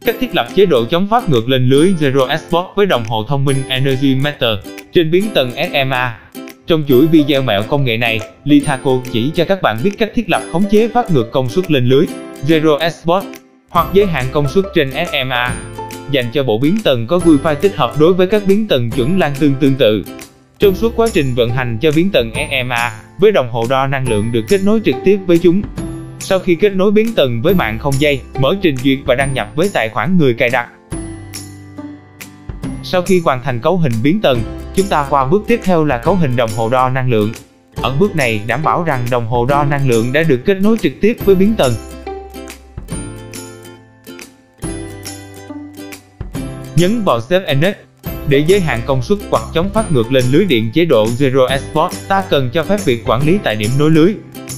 Cách thiết lập chế độ chống phát ngược lên lưới Zero Spot với đồng hồ thông minh Energy Meter trên biến tần SMA. Trong chuỗi video mẹo công nghệ này, Lithaco chỉ cho các bạn biết cách thiết lập khống chế phát ngược công suất lên lưới Zero Spot hoặc giới hạn công suất trên SMA dành cho bộ biến tần có Wi-Fi tích hợp đối với các biến tần chuẩn lan tương tự. Trong suốt quá trình vận hành cho biến tần SMA với đồng hồ đo năng lượng được kết nối trực tiếp với chúng. Sau khi kết nối biến tần với mạng không dây, mở trình duyệt và đăng nhập với tài khoản người cài đặt. Sau khi hoàn thành cấu hình biến tần, chúng ta qua bước tiếp theo là cấu hình đồng hồ đo năng lượng. Ở bước này đảm bảo rằng đồng hồ đo năng lượng đã được kết nối trực tiếp với biến tần. Nhấn vào Save and Next. Để giới hạn công suất hoặc chống phát ngược lên lưới điện chế độ Zero Spot, ta cần cho phép việc quản lý tại điểm nối lưới.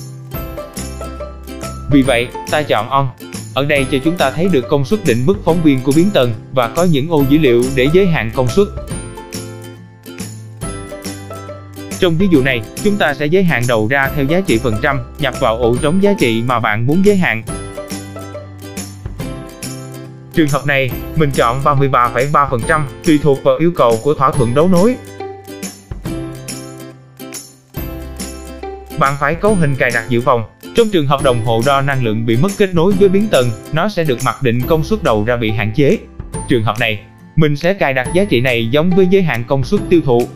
Vì vậy, ta chọn On. Ở đây cho chúng ta thấy được công suất định mức phóng viên của biến tần và có những ô dữ liệu để giới hạn công suất. Trong ví dụ này, chúng ta sẽ giới hạn đầu ra theo giá trị phần trăm, nhập vào ổ trống giá trị mà bạn muốn giới hạn. Trường hợp này, mình chọn 33,3%, tùy thuộc vào yêu cầu của thỏa thuận đấu nối. Bạn phải cấu hình cài đặt dự phòng. Trong trường hợp đồng hồ đo năng lượng bị mất kết nối với biến tần, nó sẽ được mặc định công suất đầu ra bị hạn chế. Trường hợp này, mình sẽ cài đặt giá trị này giống với giới hạn công suất tiêu thụ.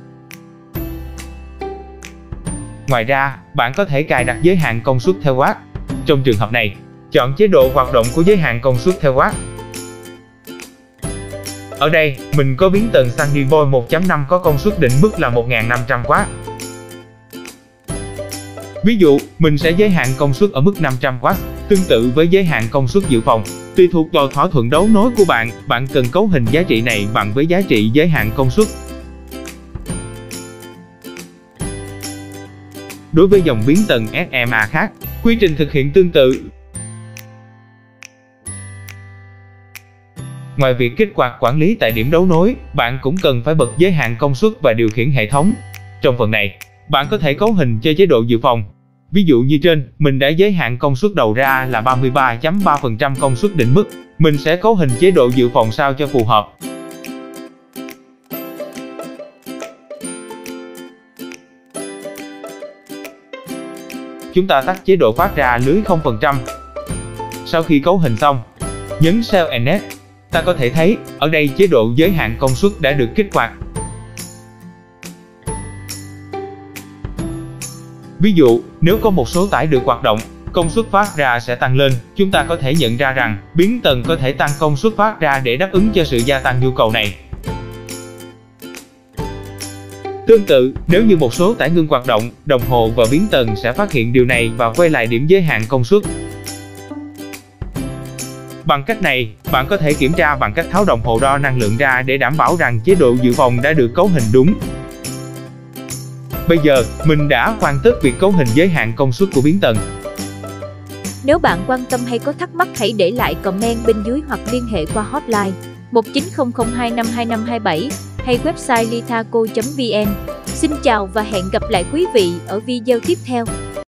Ngoài ra, bạn có thể cài đặt giới hạn công suất theo watt. Trong trường hợp này, chọn chế độ hoạt động của giới hạn công suất theo watt. Ở đây, mình có biến tần Sandivolt 1.5 có công suất định mức là 1500W. Ví dụ, mình sẽ giới hạn công suất ở mức 500W, tương tự với giới hạn công suất dự phòng. Tùy thuộc vào thỏa thuận đấu nối của bạn, bạn cần cấu hình giá trị này bằng với giá trị giới hạn công suất. Đối với dòng biến tần SMA khác, quy trình thực hiện tương tự. Ngoài việc kích hoạt quản lý tại điểm đấu nối, bạn cũng cần phải bật giới hạn công suất và điều khiển hệ thống. Trong phần này, bạn có thể cấu hình cho chế độ dự phòng. Ví dụ như trên, mình đã giới hạn công suất đầu ra là 33,3% công suất định mức. Mình sẽ cấu hình chế độ dự phòng sao cho phù hợp. Chúng ta tắt chế độ phát ra lưới 0%. Sau khi cấu hình xong, nhấn Save and Next. Ta có thể thấy, ở đây chế độ giới hạn công suất đã được kích hoạt. Ví dụ, nếu có một số tải được hoạt động, công suất phát ra sẽ tăng lên. Chúng ta có thể nhận ra rằng, biến tần có thể tăng công suất phát ra để đáp ứng cho sự gia tăng nhu cầu này. Tương tự, nếu như một số tải ngưng hoạt động, đồng hồ và biến tần sẽ phát hiện điều này và quay lại điểm giới hạn công suất. Bằng cách này, bạn có thể kiểm tra bằng cách tháo đồng hồ đo năng lượng ra để đảm bảo rằng chế độ dự phòng đã được cấu hình đúng. Bây giờ, mình đã hoàn tất việc cấu hình giới hạn công suất của biến tần. Nếu bạn quan tâm hay có thắc mắc hãy để lại comment bên dưới hoặc liên hệ qua hotline 1900252527 hay website lithaco.vn. Xin chào và hẹn gặp lại quý vị ở video tiếp theo.